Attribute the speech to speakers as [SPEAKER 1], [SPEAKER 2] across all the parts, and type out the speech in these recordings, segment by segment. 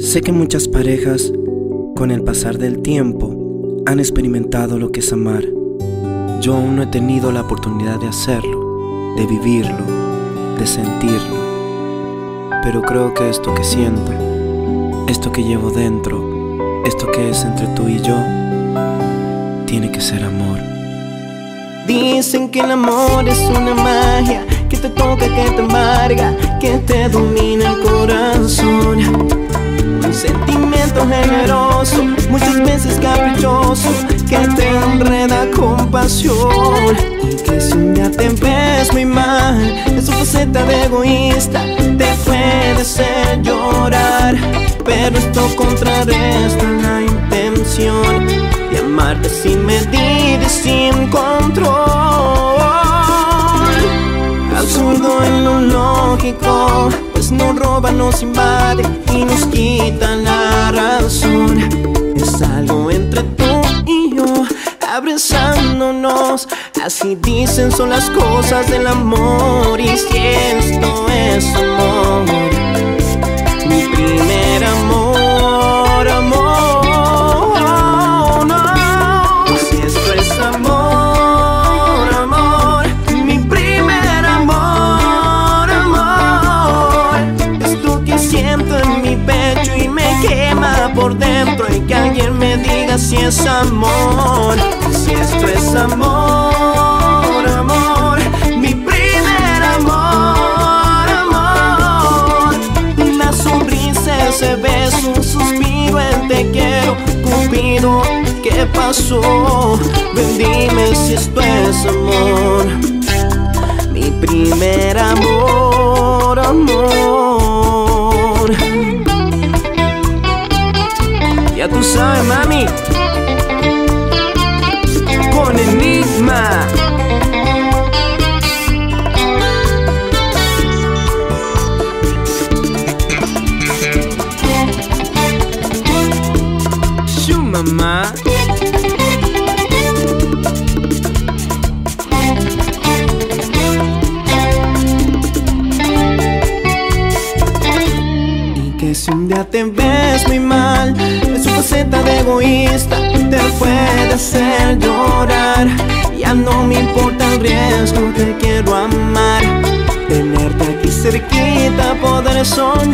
[SPEAKER 1] Sé que muchas parejas, con el pasar del tiempo, han experimentado lo que es amar. Yo aún no he tenido la oportunidad de hacerlo, de vivirlo, de sentirlo. Pero creo que esto que siento, esto que llevo dentro, esto que es entre tú y yo, tiene que ser amor.
[SPEAKER 2] Dicen que el amor es una magia, que te toca, que te embarga, que te domina el corazón. Un sentimiento generoso, muchas veces caprichoso, que te enreda con pasión. Y que si un día te ves muy mal, en su faceta de egoísta, te puede hacer llorar. Pero esto contrarresta la intención de amarte sin medida y sin control. Absurdo en lo lógico, pues nos roba, nos invade y nos quita la razón. Es algo entre tú y yo, abrazándonos. Así dicen son las cosas del amor. Y si esto es amor, mi primer amor, amor, no. Si esto es amor, amor, mi primer amor, amor. Esto que siento en mi pecho y me quema por dentro, y que alguien me diga si es amor. Si esto es amor, amor, mi primer amor, amor. Una sonrisa, ese beso, un suspiro, el te quiero, Cupido, ¿qué pasó? Ven, dime si esto es amor. Mi primer amor, amor. Ya tú sabes, mami, con Enigma. Su mamá. Y que si un día te ves muy mal, en su faceta de egoísta, te puede hacer llorar. Ya no me importa el riesgo, te quiero amar, tenerte aquí cerquita, poder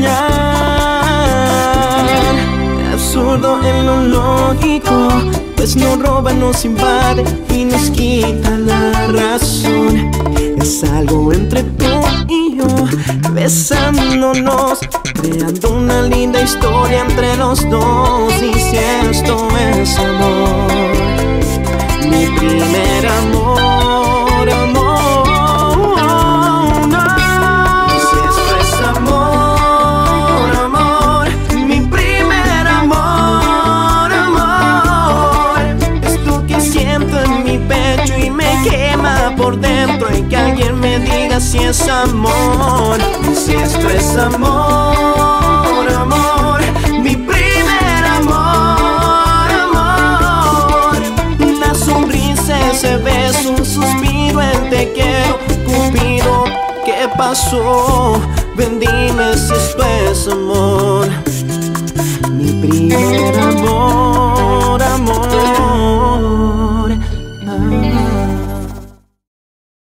[SPEAKER 2] soñar. Absurdo en lo lógico, pues nos roba, nos invade y nos quita la razón. Es algo entre tú y yo, besándonos, creando una linda historia entre los dos. Y si esto es amor, mi primer amor, amor, no. Si esto es amor, amor, mi primer amor, amor. Esto que siento en mi pecho y me quema por dentro, y que alguien me diga si es amor. Si esto es amor, amor, mi primer amor, amor. Una sonrisa, ese beso, un suspiro, el te quiero, Cupido, ¿qué pasó? Ven, dime si esto es amor. Mi primer amor, amor.